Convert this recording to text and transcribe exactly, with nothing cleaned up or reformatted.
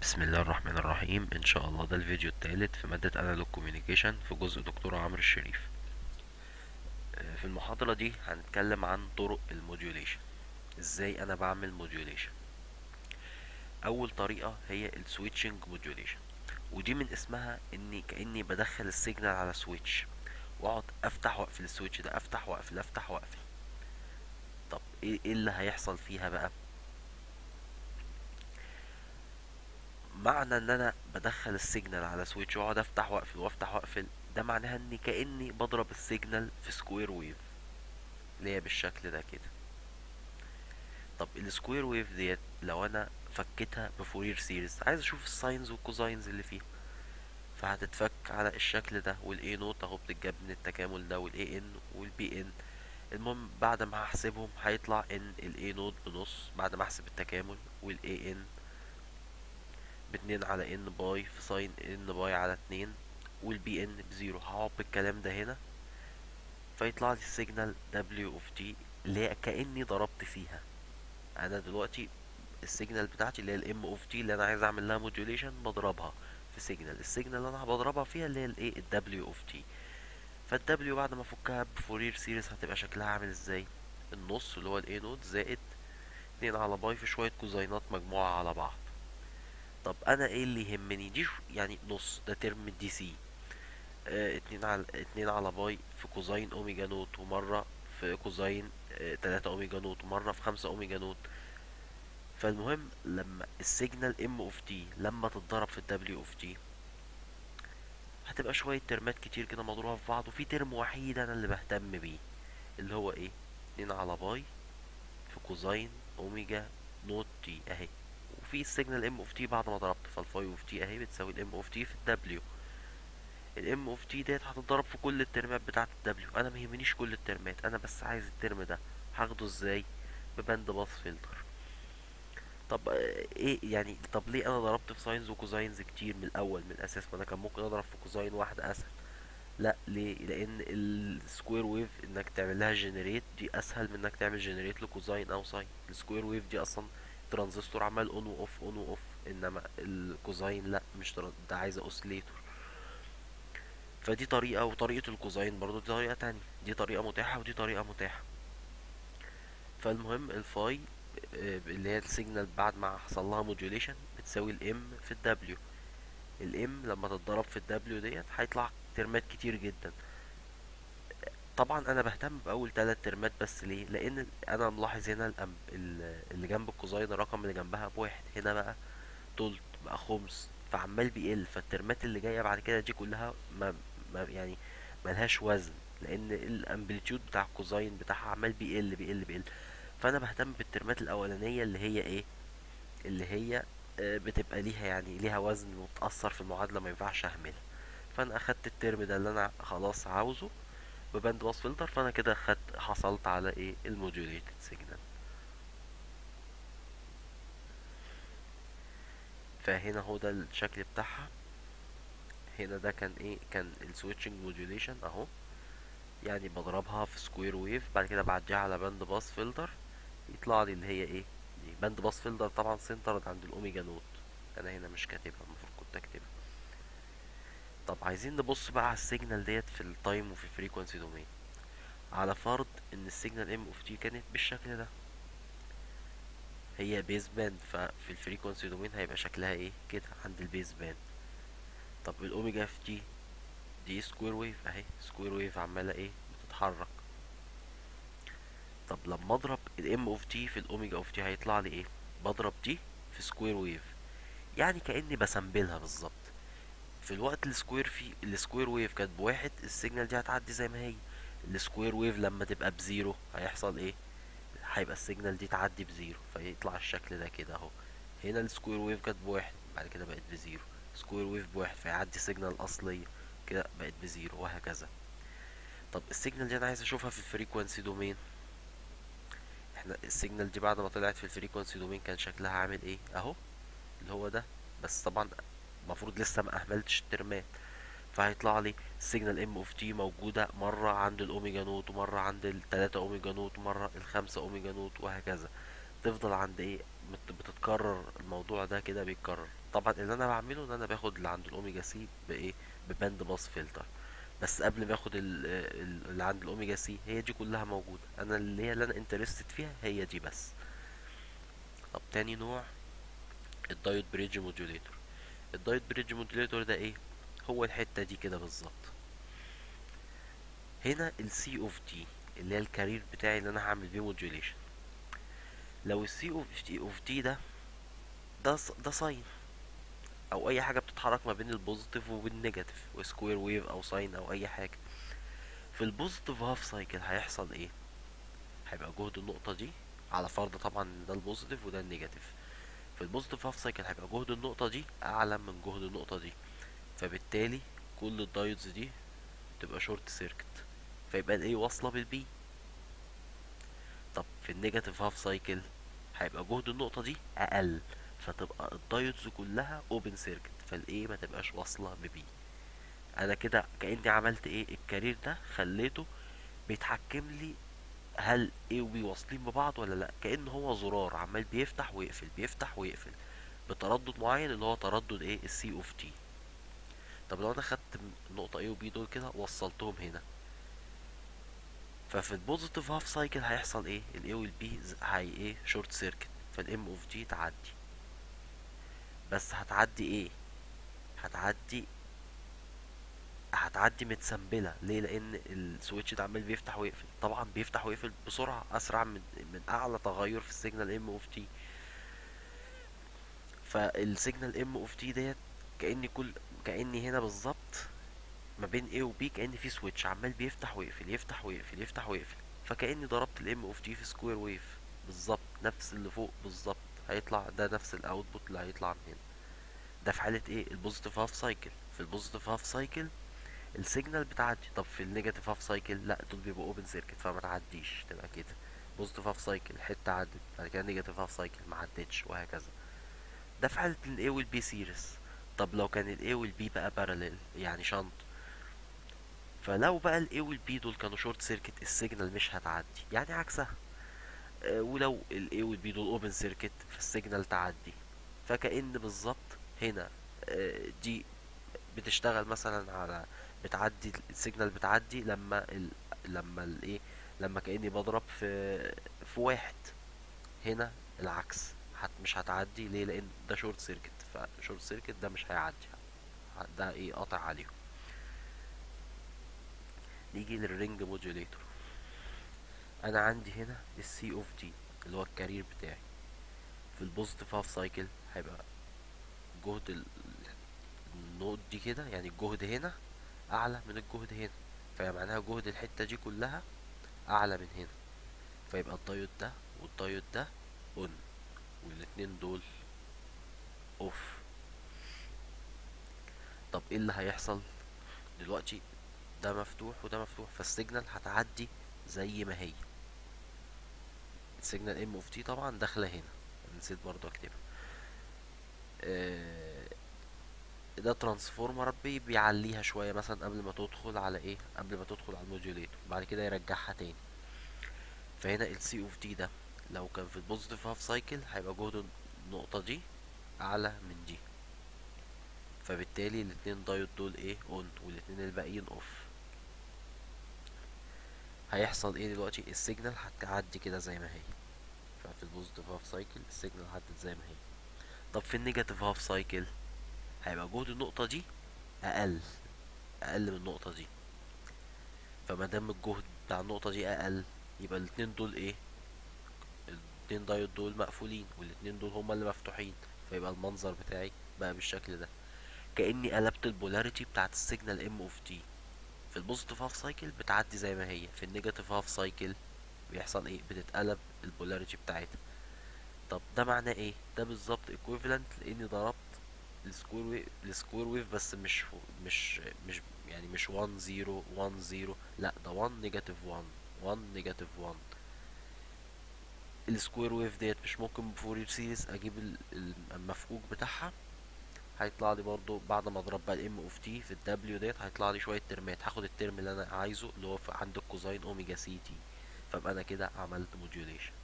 بسم الله الرحمن الرحيم. ان شاء الله ده الفيديو الثالث في مادة انالوج كوميونيكيشن في جزء دكتور عمرو الشريف. آه، في المحاضرة دي هنتكلم عن طرق الموديوليشن. ازاي انا بعمل موديوليشن؟ اول طريقة هي السويتشنج موديوليشن، ودي من اسمها اني كاني بدخل السيجنال على سويتش واقعد افتح واقفل السويتش ده، افتح واقفل افتح واقفل. طب ايه إيه اللي هيحصل فيها بقى؟ معنى ان انا بدخل السيجنال على سويتش واقعد افتح واقفل وافتح واقفل، ده معناها اني كاني بضرب السيجنال في سكوير ويف اللي هي بالشكل ده كده. طب السكوير ويف ديت لو انا فكيتها بفورير سيريز، عايز اشوف الساينز والكوزاينز اللي فيها، فهتتفك على الشكل ده، والاي نوت اهو بتتجاب من التكامل ده، والاي ان والبي ان. المهم بعد ما هحسبهم هيطلع ان الاي نوت بنص بعد ما احسب التكامل، والاي ان باتنين على ان باي في ساين ان باي على اتنين، والبي ان بزيرو. هقعد بالكلام ده هنا فيطلع لي السيجنال دبليو اوف تي اللي هي كأني ضربت فيها. انا دلوقتي السيجنال بتاعتي اللي هي الام اوف تي اللي انا عايز اعمل لها موديوليشن بضربها في سيجنال، السيجنال اللي انا بضربها فيها اللي هي الايه الدبليو اوف تي. فالدبليو بعد ما افكها بفورير سيريز هتبقى شكلها عامل ازاي؟ النص اللي هو الاي نوت زائد اتنين على باي في شويه كوزاينات مجموعه على بعض. طب انا ايه اللي يهمني دي؟ يعني نص ده ترم دي سي، اه اتنين على اتنين على باي في كوزاين اوميجا نوت، ومره في كوزاين اه تلاتة اوميجا نوت، ومره في خمسة اوميجا نوت. فالمهم لما السيجنال ام اوف تي لما تتضرب في الدبليو اوف تي هتبقى شوية ترمات كتير كده مضروبة في بعض، وفي ترم وحيد انا اللي بهتم بيه اللي هو ايه؟ اتنين على باي في كوزاين اوميجا نوت تي اهي. وفي السيجنال ام اوف تي بعد ما ضربت فالفاي اوف تي اهي بتساوي الام اوف تي في الدبليو. الام اوف تي ديت هتتضرب في كل الترمات بتاعة الدبليو، انا ميهمنيش كل الترمات، انا بس عايز الترم ده. هاخده ازاي؟ بباند باس فلتر. طب آه، ايه يعني؟ طب ليه انا ضربت في ساينز وكوزاينز كتير من الاول من الاساس؟ ما انا كان ممكن اضرب في كوزاين واحده اسهل. لا، ليه؟ لان السكوير ويف انك تعمل لها جنريت دي اسهل من انك تعمل جنريت لكوزاين او ساين. السكوير ويف دي اصلا ترانزستور عمال اون واوف اون واوف، انما الكوزاين لا، مش تران... ده عايزه اوسيليتور. فدي طريقه، وطريقه الكوزاين برضو دي طريقه تانية، دي طريقه متاحه ودي طريقه متاحه. فالمهم الفاي آه، اللي هي السيجنال بعد ما حصل لها موديوليشن بتساوي الام في الدبليو. الام لما تتضرب في الدبليو ديت هيطلع ترمات كتير جدا. طبعا انا بهتم باول ثلاث ترمات بس. ليه؟ لان انا ملاحظ هنا الأم... ال- اللي جنب الكوزاين الرقم اللي جنبها بواحد، هنا بقى تلت بقى خمس، فعمال بيقل. فالترمات اللي جايه بعد كده دي كلها ما, ما يعني ملهاش وزن، لان الامبليتيود بتاع الكوزاين بتاعها عمال بيقل بيقل بيقل. فانا بهتم بالترمات الاولانيه اللي هي ايه؟ اللي هي آه، بتبقى ليها يعني ليها وزن وتأثر في المعادلة، ما ينفعش اهملها. فانا اخدت الترم ده اللي انا خلاص عاوزه بباند باس فلتر، فانا كده خدت حصلت على ايه؟ الموديوليتد سيجنال. فهنا هو ده الشكل بتاعها. هنا ده كان ايه؟ كان السويتشنج موديوليشن اهو. يعني بضربها في سكوير ويف، بعد كده بعديها على باند باس فلتر، يطلع لي اللي هي ايه؟ دي باند باس فلتر طبعا سنترد عند الاوميجا نوت. انا هنا مش كاتبها، المفروض كنت اكتبها. طب عايزين نبص بقى على السيجنال ديت في التايم وفي الفريكونسي دومين. على فرض ان السيجنال ام اوف تي كانت بالشكل ده، هي بيز باند، ففي الفريكونسي دومين هيبقى شكلها ايه؟ كده عند البيز باند. طب الاوميجا اف تي دي سكوير ويف اهي، سكوير ويف عماله ايه؟ بتتحرك. طب لما اضرب الام اوف تي في الاوميجا اوف تي هيطلع لي ايه؟ بضرب دي في سكوير ويف، يعني كاني بسمبلها بالظبط. في الوقت السكوير في السكوير ويف كانت بواحد، السيجنال دي هتعدي زي ما هي. السكوير ويف لما تبقى بزيرو هيحصل ايه؟ هيبقى السيجنال دي تعدي بزيرو، فيطلع الشكل ده كده اهو. هنا السكوير ويف كانت بواحد، بعد كده بقت بزيرو. سكوير ويف بواحد فيعدي سيجنال اصلية، كده بقت بزيرو، وهكذا. طب السيجنال دي انا عايز اشوفها في الفريكوانسي دومين. احنا السيجنال دي بعد ما طلعت في الفريكوانسي دومين كان شكلها عامل ايه؟ اهو اللي هو ده. بس طبعا المفروض لسه ما اهملتش الترمات، فهيطلع لي السيجنال ام اوف تي موجودة مرة عند الاوميجا نوت، ومرة عند التلاتة اوميجا نوت، ومرة الخمسة اوميجا نوت، وهكذا. تفضل عند ايه؟ مت- بتتكرر الموضوع ده كده بيتكرر. طبعا اللي انا بعمله ان انا باخد اللي عند الاوميجا سي بايه، بباند باس فلتر. بس قبل ما اخد ال- ال- اللي عند الاوميجا سي، هي دي كلها موجوده، انا اللي هي اللي انا انترستد فيها هي دي بس. طب تاني نوع، الدايود بريدج موديوليتور. الدايود بريدج موديوليتور ده ايه؟ هو الحته دي كده بالظبط. هنا السي اوف تي اللي هي الكارير بتاعي اللي انا هعمل بيه موديوليشن. لو السي اوف تي اوف تي ده ده ص- ده ساين، او اي حاجه بتتحرك ما بين البوزيتيف والنيجاتيف وسكوير ويف او ساين او اي حاجه. في البوزيتيف هاف سايكل هيحصل ايه؟ هيبقى جهد النقطه دي، على فرض طبعا ان ده البوزيتيف وده النيجاتيف، في البوزيتيف هاف سايكل هيبقى جهد النقطه دي اعلى من جهد النقطه دي، فبالتالي كل الدايودز دي تبقى شورت سيركت، فيبقى الايه واصله بالبي. طب في النيجاتيف هاف سايكل هيبقى جهد النقطه دي اقل، فتبقى الدايودز كلها اوبن سيركت، فالايه ما تبقاش واصله ببي. انا كده كاني عملت ايه، الكارير ده خليته بيتحكم لي هل A و B واصلين ببعض ولا لا، كأن هو زرار عمال بيفتح ويقفل بيفتح ويقفل بتردد معين اللي هو تردد ايه، السي اوف تي. طب لو انا خدت النقطة A و B دول كده وصلتهم هنا، ففي البوزيتيف هاف سايكل هيحصل ايه، ال A وال B ز- هي ايه شورت سيركت، فال M اوف T تعدي. بس هتعدي ايه، هتعدي هتعدي متسنبلة ليه، لان السويتش ده عمال بيفتح ويقفل، طبعا بيفتح ويقفل بسرعة اسرع من من اعلى تغير في السيجنال ام اوف تي. فالسيجنال ام اوف تي ديت كاني كل كاني هنا بالظبط ما بين A و B كأن في سويتش عمال بيفتح ويقفل يفتح ويقفل يفتح ويقفل، فكأني ضربت الام اوف تي في سكوير ويف بالظبط، نفس اللي فوق بالظبط هيطلع ده، نفس الاوتبوت اللي هيطلع من هنا. ده في حالة ايه، البوزيتيف هاف سايكل. في البوزيتيف هاف سايكل السيجنال بتعدي. طب في النيجاتيف هاف سايكل لا، دول بيبقوا اوبن سيركت فما تعديش، تبقى كده بوزيتيف هاف سايكل حته عدت، بعد كده نيجاتيف هاف سايكل ما عدتش، وهكذا. ده في حاله ال A وال B سيريس. طب لو كان ال A وال B بقى باراليل يعني شنط، فلو بقى ال A وال B دول كانوا شورت سيركت السيجنال مش هتعدي، يعني عكسها. آه، ولو ال A وال B دول اوبن سيركت فالسيجنال تعدي. فكأن بالظبط هنا آه، دي بتشتغل مثلا على، بتعدي السيجنال بتعدي لما ال... لما الايه، لما كأني بضرب في في واحد. هنا العكس، هت مش هتعدي ليه، لان ده شورت سيركت، فشورت سيركت ده مش هيعدي، ده ايه قاطع عليهم. نيجي للرينج موديوليتور. انا عندي هنا السي اوف تي اللي هو الكارير بتاعي. في البوزيتيف هاف سايكل هيبقى جهد ال- النود دي كده، يعني الجهد هنا اعلى من الجهد هنا، فمعناها جهد الحتة دي كلها اعلى من هنا، فيبقى الدايود ده والدايود ده اون، والاتنين دول اوف. طب ايه اللي هيحصل دلوقتي، ده مفتوح وده مفتوح، فالسيجنال هتعدي زي ما هي. السيجنال ام اوف تي طبعا داخله هنا، نسيت برضو اكتبها. آه، ده ترانسفورمر بي بيعليها شويه مثلا قبل ما تدخل على ايه، قبل ما تدخل على الموديوليتور، بعد كده يرجعها تاني. فهنا السي اوف تي ده لو كان في البوزيتيف هاف سايكل هيبقى جهد النقطه دي اعلى من دي، فبالتالي الاتنين دايود دول ايه اون، والاتنين الباقيين اوف. هيحصل ايه دلوقتي، السيجنال هتعدي كده زي ما هي. ففي البوزيتيف هاف سايكل السيجنال عدت زي ما هي. طب في النيجاتيف هاف سايكل هيبقى جهد النقطة دي اقل، اقل من النقطة دي، فما دام الجهد بتاع النقطة دي اقل، يبقى الاتنين دول ايه، الاتنين دايود دول مقفولين والاتنين دول هما اللي مفتوحين، فيبقى المنظر بتاعي بقى بالشكل ده، كأني قلبت البولاريتي بتاعت السيجنال ام اوف تي. في البوزيتيف هاف سايكل بتعدي زي ما هي، في النيجاتيف هاف سايكل بيحصل ايه، بتتقلب البولاريتي بتاعتها. طب ده معناه ايه، ده بالظبط equivalent لاني ضربت السكوير ويف السكوير ويف، بس مش مش مش يعني مش واحد صفر واحد صفر، لا ده واحد نيجاتيف واحد، واحد نيجاتيف واحد. السكوير ويف ديت مش ممكن بفورير سيريز اجيب ال- ال- المفكوك بتاعها، هيطلع لي برضو بعد ما اضرب بقى الام اوف تي في الدبليو ديت هيطلع لي شويه ترمات، هاخد الترم اللي انا عايزه اللي هو في عند الكوزاين اوميجا سي تي، فابقى انا كده عملت موديوليشن.